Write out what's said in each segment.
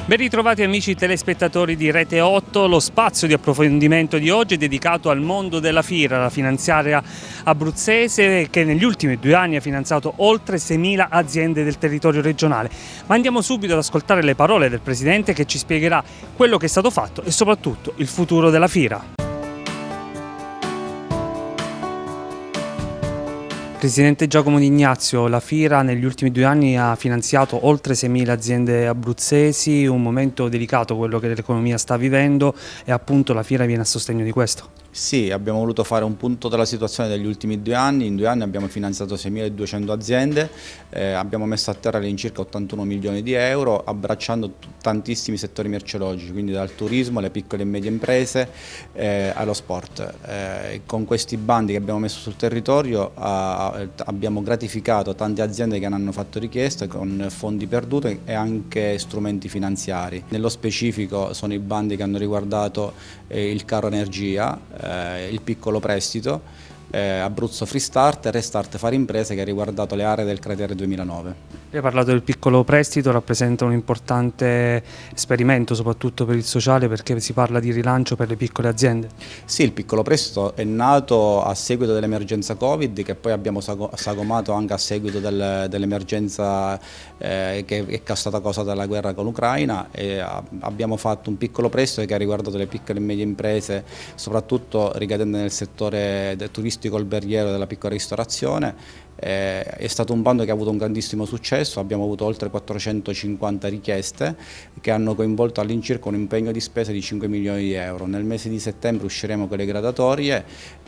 Ben ritrovati amici telespettatori di Rete 8, lo spazio di approfondimento di oggi è dedicato al mondo della FIRA, la finanziaria abruzzese che negli ultimi 2 anni ha finanziato oltre 6.000 aziende del territorio regionale. Ma andiamo subito ad ascoltare le parole del Presidente che ci spiegherà quello che è stato fatto e soprattutto il futuro della FIRA. Presidente Giacomo D'Ignazio, la FIRA negli ultimi 2 anni ha finanziato oltre 6.000 aziende abruzzesi, un momento delicato quello che l'economia sta vivendo e appunto la FIRA viene a sostegno di questo. Sì, abbiamo voluto fare un punto della situazione degli ultimi 2 anni, in 2 anni abbiamo finanziato 6.200 aziende, abbiamo messo a terra all'incirca 81 milioni di euro, abbracciando tantissimi settori merceologici, quindi dal turismo alle piccole e medie imprese allo sport. Con questi bandi che abbiamo messo sul territorio abbiamo gratificato tante aziende che hanno fatto richieste con fondi perduti e anche strumenti finanziari. Nello specifico sono i bandi che hanno riguardato il carro energia, il piccolo prestito, Abruzzo Free Start e Restart Fare Imprese che ha riguardato le aree del cratere 2009. Lei ha parlato del piccolo prestito, rappresenta un importante esperimento soprattutto per il sociale perché si parla di rilancio per le piccole aziende. Sì, il piccolo prestito è nato a seguito dell'emergenza Covid che poi abbiamo sagomato anche a seguito dell'emergenza che è stata causata dalla guerra con l'Ucraina e abbiamo fatto un piccolo prestito che ha riguardato le piccole e medie imprese, soprattutto ricadendo nel settore turistico alberghiero della piccola ristorazione. È stato un bando che ha avuto un grandissimo successo, abbiamo avuto oltre 450 richieste che hanno coinvolto all'incirca un impegno di spesa di 5 milioni di euro. Nel mese di settembre usciremo con le graduatorie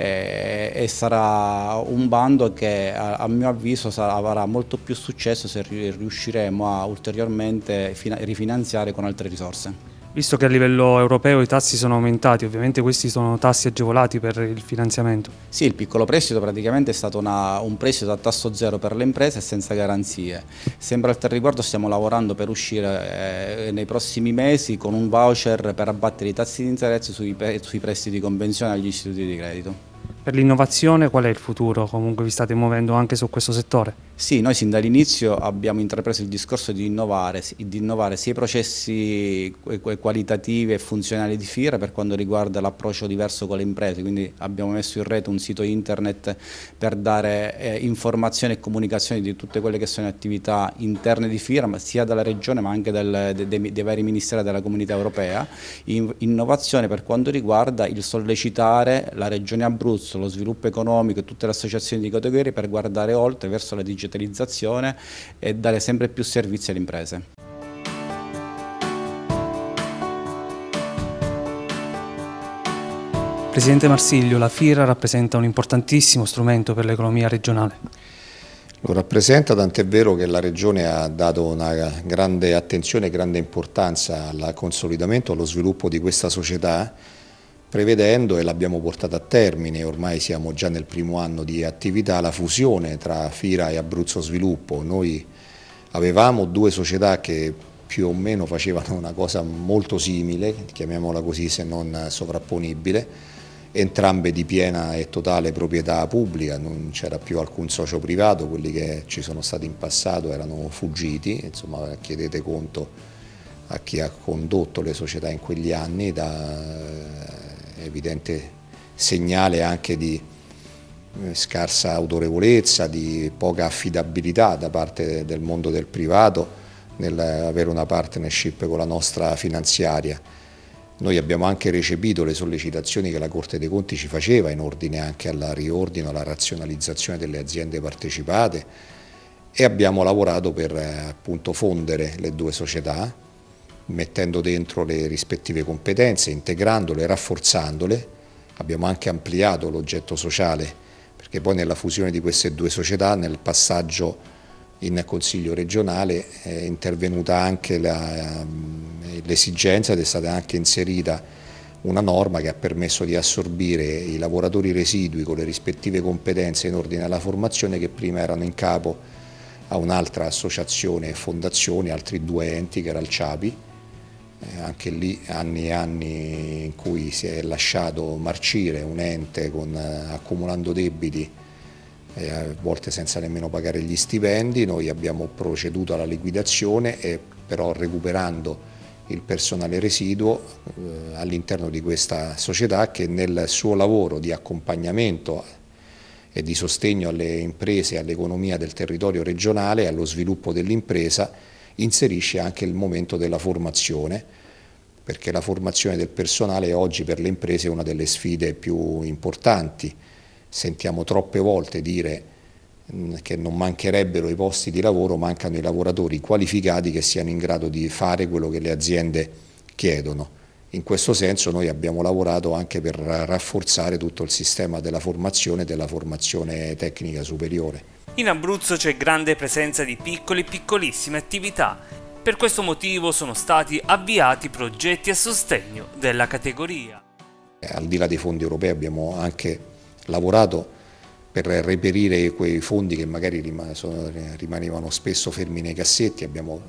e sarà un bando che a mio avviso avrà molto più successo se riusciremo a ulteriormente rifinanziare con altre risorse. Visto che a livello europeo i tassi sono aumentati, ovviamente questi sono tassi agevolati per il finanziamento. Sì, il piccolo prestito praticamente è stato un prestito a tasso zero per le imprese e senza garanzie. Sempre al riguardo stiamo lavorando per uscire nei prossimi mesi con un voucher per abbattere i tassi di interesse sui prestiti convenzionali agli istituti di credito. Per l'innovazione qual è il futuro? Comunque vi state muovendo anche su questo settore? Sì, noi sin dall'inizio abbiamo intrapreso il discorso di innovare sia i processi qualitativi e funzionali di FIRA per quanto riguarda l'approccio diverso con le imprese, quindi abbiamo messo in rete un sito internet per dare informazioni e comunicazioni di tutte quelle che sono attività interne di FIRA, sia dalla regione ma anche dei vari ministeri della comunità europea, innovazione per quanto riguarda il sollecitare la regione Abruzzo, lo sviluppo economico e tutte le associazioni di categoria per guardare oltre verso la digitalizzazione e dare sempre più servizi alle imprese. Presidente Marsiglio, la FIRA rappresenta un importantissimo strumento per l'economia regionale. Lo rappresenta, tant'è vero che la Regione ha dato una grande attenzione e grande importanza al consolidamento e allo sviluppo di questa società, prevedendo, e l'abbiamo portata a termine, ormai siamo già nel primo anno di attività, la fusione tra FIRA e Abruzzo Sviluppo. Noi avevamo 2 società che più o meno facevano una cosa molto simile, chiamiamola così se non sovrapponibile, entrambe di piena e totale proprietà pubblica, non c'era più alcun socio privato, quelli che ci sono stati in passato erano fuggiti, insomma chiedete conto a chi ha condotto le società in quegli anni, da evidente segnale anche di scarsa autorevolezza, di poca affidabilità da parte del mondo del privato nell'avere una partnership con la nostra finanziaria. Noi abbiamo anche recepito le sollecitazioni che la Corte dei Conti ci faceva in ordine anche al riordino, alla razionalizzazione delle aziende partecipate e abbiamo lavorato per appunto fondere le 2 società, mettendo dentro le rispettive competenze, integrandole, rafforzandole. Abbiamo anche ampliato l'oggetto sociale, perché poi nella fusione di queste 2 società, nel passaggio in Consiglio regionale, è intervenuta anche l'esigenza ed è stata anche inserita una norma che ha permesso di assorbire i lavoratori residui con le rispettive competenze in ordine alla formazione che prima erano in capo a un'altra associazione e fondazione, altri 2 enti che era il CIAPI. Anche lì anni e anni in cui si è lasciato marcire un ente accumulando debiti a volte senza nemmeno pagare gli stipendi. Noi abbiamo proceduto alla liquidazione e però recuperando il personale residuo all'interno di questa società che nel suo lavoro di accompagnamento e di sostegno alle imprese e all'economia del territorio regionale e allo sviluppo dell'impresa inserisce anche il momento della formazione, perché la formazione del personale oggi per le imprese è una delle sfide più importanti. Sentiamo troppe volte dire che non mancherebbero i posti di lavoro, mancano i lavoratori qualificati che siano in grado di fare quello che le aziende chiedono. In questo senso noi abbiamo lavorato anche per rafforzare tutto il sistema della formazione e della formazione tecnica superiore. In Abruzzo c'è grande presenza di piccole e piccolissime attività. Per questo motivo sono stati avviati progetti a sostegno della categoria. Al di là dei fondi europei abbiamo anche lavorato per reperire quei fondi che magari rimanevano spesso fermi nei cassetti. Abbiamo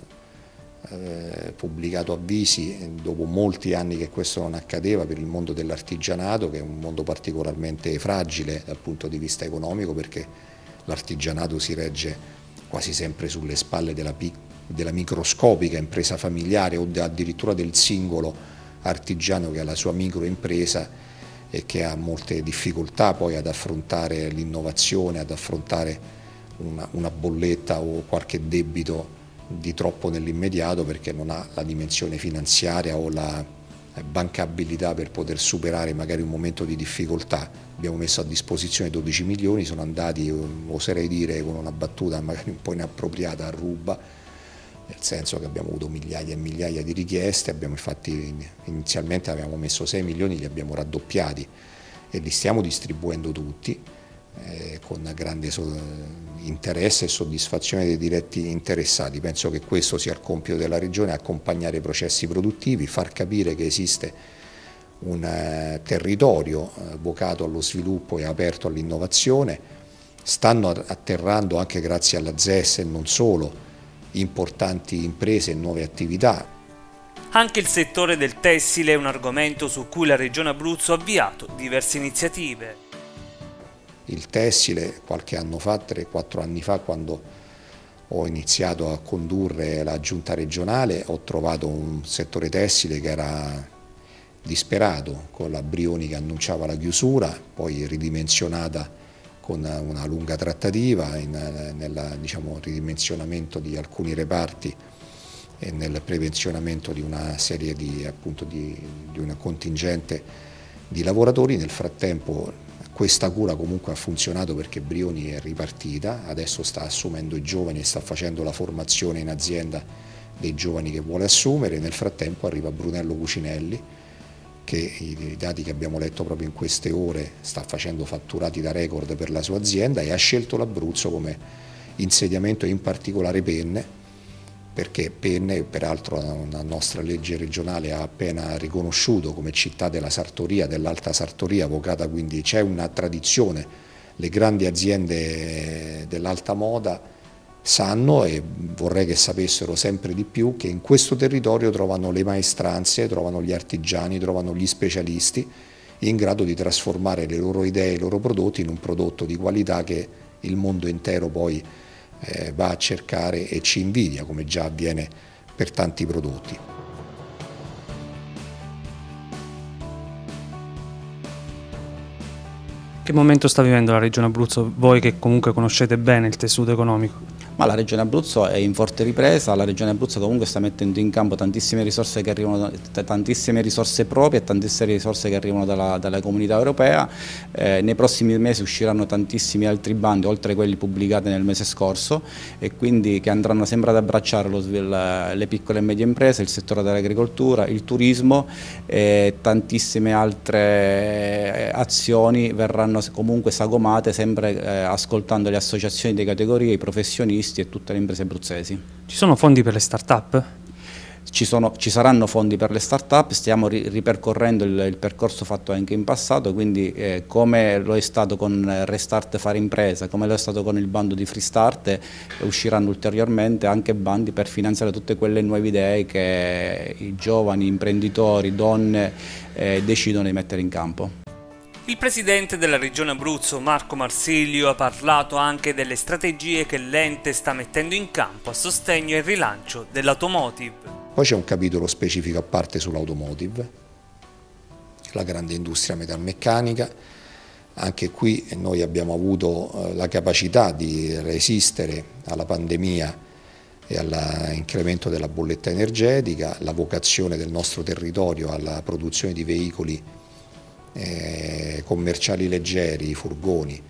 pubblicato avvisi dopo molti anni che questo non accadeva per il mondo dell'artigianato, che è un mondo particolarmente fragile dal punto di vista economico, perché l'artigianato si regge quasi sempre sulle spalle della microscopica impresa familiare o addirittura del singolo artigiano che ha la sua microimpresa e che ha molte difficoltà poi ad affrontare l'innovazione, ad affrontare una bolletta o qualche debito di troppo nell'immediato, perché non ha la dimensione finanziaria o la bancabilità per poter superare magari un momento di difficoltà. Abbiamo messo a disposizione 12 milioni, sono andati, oserei dire con una battuta magari un po' inappropriata, a ruba, nel senso che abbiamo avuto migliaia e migliaia di richieste. Infatti inizialmente avevamo messo 6 milioni, li abbiamo raddoppiati e li stiamo distribuendo tutti con grande interesse e soddisfazione dei diretti interessati. Penso che questo sia il compito della Regione: accompagnare i processi produttivi, far capire che esiste un territorio vocato allo sviluppo e aperto all'innovazione. Stanno atterrando, anche grazie alla ZES e non solo, importanti imprese e nuove attività. Anche il settore del tessile è un argomento su cui la Regione Abruzzo ha avviato diverse iniziative. Il tessile, qualche anno fa, 3-4 anni fa, quando ho iniziato a condurre la giunta regionale, ho trovato un settore tessile che era disperato, con la Brioni che annunciava la chiusura, poi ridimensionata con una lunga trattativa nel ridimensionamento di alcuni reparti e nel prepensionamento di una serie di un contingente di lavoratori. Nel frattempo questa cura comunque ha funzionato, perché Brioni è ripartita, adesso sta assumendo i giovani e sta facendo la formazione in azienda dei giovani che vuole assumere. Nel frattempo arriva Brunello Cucinelli, che i dati che abbiamo letto proprio in queste ore sta facendo fatturati da record per la sua azienda, e ha scelto l'Abruzzo come insediamento, in particolare Penne, perché Penne, peraltro una nostra legge regionale ha appena riconosciuto come città della sartoria, dell'alta sartoria, vocata, quindi c'è una tradizione. Le grandi aziende dell'alta moda sanno, e vorrei che sapessero sempre di più, che in questo territorio trovano le maestranze, trovano gli artigiani, trovano gli specialisti in grado di trasformare le loro idee, i loro prodotti in un prodotto di qualità che il mondo intero poi va a cercare e ci invidia, come già avviene per tanti prodotti. Che momento sta vivendo la Regione Abruzzo, voi che comunque conoscete bene il tessuto economico? Ma la Regione Abruzzo è in forte ripresa, la Regione Abruzzo comunque sta mettendo in campo tantissime risorse che arrivano, tantissime risorse proprie e tantissime risorse che arrivano dalla Comunità Europea. Nei prossimi mesi usciranno tantissimi altri bandi, oltre a quelli pubblicati nel mese scorso, e quindi che andranno sempre ad abbracciare le piccole e medie imprese, il settore dell'agricoltura, il turismo, e tantissime altre azioni verranno comunque sagomate, sempre ascoltando le associazioni di categoria, i professionisti e tutte le imprese abruzzesi. Ci sono fondi per le start-up? Ci saranno fondi per le start-up, stiamo ripercorrendo il percorso fatto anche in passato, quindi come lo è stato con Restart Fare Impresa, come lo è stato con il bando di Free Start, usciranno ulteriormente anche bandi per finanziare tutte quelle nuove idee che i giovani imprenditori, donne decidono di mettere in campo. Il presidente della Regione Abruzzo, Marco Marsilio, ha parlato anche delle strategie che l'ente sta mettendo in campo a sostegno e rilancio dell'automotive. Poi c'è un capitolo specifico a parte sull'automotive, la grande industria metalmeccanica. Anche qui noi abbiamo avuto la capacità di resistere alla pandemia e all'incremento della bolletta energetica, la vocazione del nostro territorio alla produzione di veicoli commerciali leggeri, furgoni,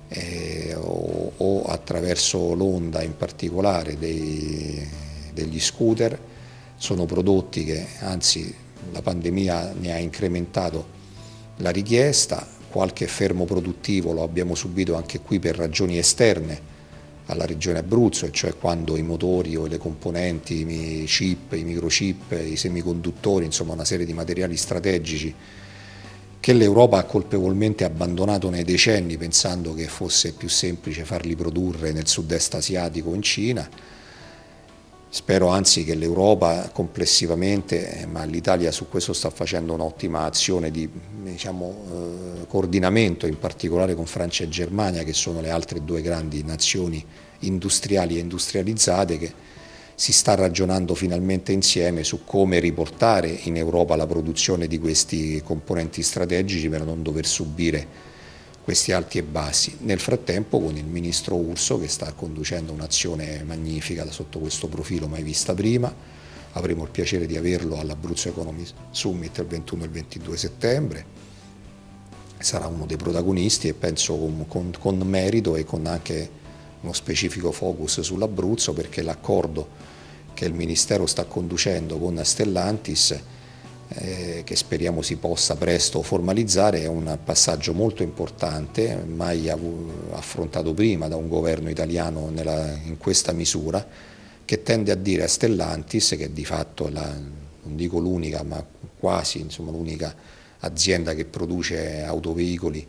o attraverso l'Honda in particolare degli scooter, sono prodotti che anzi la pandemia ne ha incrementato la richiesta. Qualche fermo produttivo lo abbiamo subito anche qui per ragioni esterne alla regione Abruzzo, e cioè quando i motori o le componenti, i chip, i microchip, i semiconduttori, insomma una serie di materiali strategici che l'Europa ha colpevolmente abbandonato nei decenni pensando che fosse più semplice farli produrre nel sud-est asiatico o in Cina. Spero anzi che l'Europa complessivamente, ma l'Italia su questo sta facendo un'ottima azione di coordinamento, in particolare con Francia e Germania, che sono le altre due grandi nazioni industriali e industrializzate, che si sta ragionando finalmente insieme su come riportare in Europa la produzione di questi componenti strategici per non dover subire questi alti e bassi. Nel frattempo con il ministro Urso, che sta conducendo un'azione magnifica sotto questo profilo mai vista prima, avremo il piacere di averlo all'Abruzzo Economy Summit il 21 e il 22 settembre, sarà uno dei protagonisti e penso con merito e con anche uno specifico focus sull'Abruzzo, perché l'accordo che il Ministero sta conducendo con Stellantis, che speriamo si possa presto formalizzare, è un passaggio molto importante, mai affrontato prima da un governo italiano in questa misura, che tende a dire a Stellantis, che di fatto è non dico l'unica, ma quasi l'unica azienda che produce autoveicoli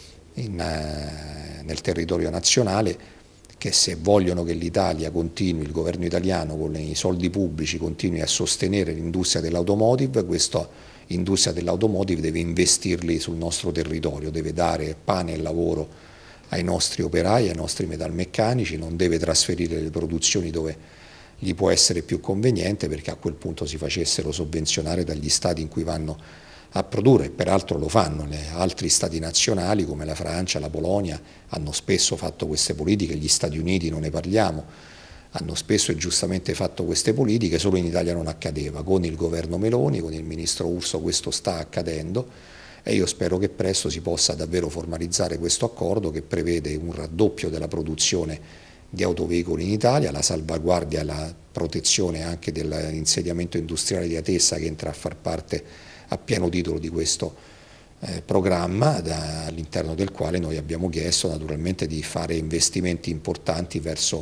nel territorio nazionale, che se vogliono che l'Italia continui, il governo italiano con i soldi pubblici continui a sostenere l'industria dell'automotive, questa industria dell'automotive deve investirli sul nostro territorio, deve dare pane e lavoro ai nostri operai, ai nostri metalmeccanici, non deve trasferire le produzioni dove gli può essere più conveniente, perché a quel punto si facessero sovvenzionare dagli stati in cui vanno a produrre, peraltro lo fanno, altri stati nazionali come la Francia, la Polonia hanno spesso fatto queste politiche, gli Stati Uniti non ne parliamo, hanno spesso e giustamente fatto queste politiche, solo in Italia non accadeva. Con il governo Meloni, con il ministro Urso questo sta accadendo e io spero che presto si possa davvero formalizzare questo accordo che prevede un raddoppio della produzione di autoveicoli in Italia, la salvaguardia e la protezione anche dell'insediamento industriale di Atessa, che entra a far parte a pieno titolo di questo programma, all'interno del quale noi abbiamo chiesto naturalmente di fare investimenti importanti verso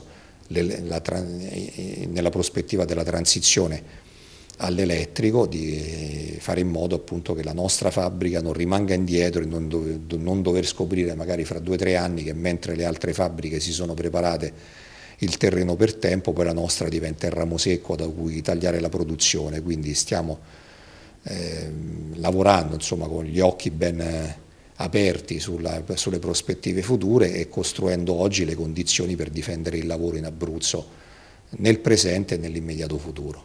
nella prospettiva della transizione all'elettrico, di fare in modo appunto che la nostra fabbrica non rimanga indietro e non dover scoprire magari fra 2 o 3 anni che mentre le altre fabbriche si sono preparate il terreno per tempo, poi la nostra diventa il ramo secco da cui tagliare la produzione. Quindi stiamo lavorando con gli occhi ben aperti sulle prospettive future e costruendo oggi le condizioni per difendere il lavoro in Abruzzo nel presente e nell'immediato futuro.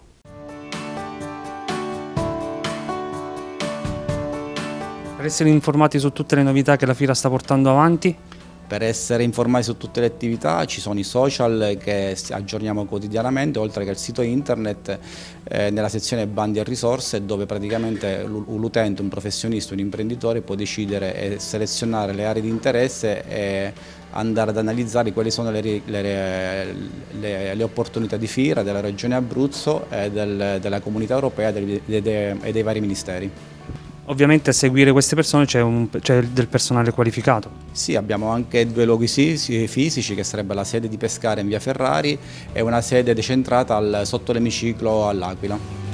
Per essere informati su tutte le novità che la Fiera sta portando avanti? Per essere informati su tutte le attività ci sono i social che aggiorniamo quotidianamente, oltre che il sito internet nella sezione bandi e risorse, dove praticamente l'utente, un professionista, un imprenditore può decidere e selezionare le aree di interesse e andare ad analizzare quali sono le opportunità di fiera della Regione Abruzzo e della Comunità Europea e dei vari ministeri. Ovviamente a seguire queste persone c'è del personale qualificato. Sì, abbiamo anche 2 luoghi fisici, che sarebbe la sede di Pescara in via Ferrari e una sede decentrata sotto l'emiciclo all'Aquila.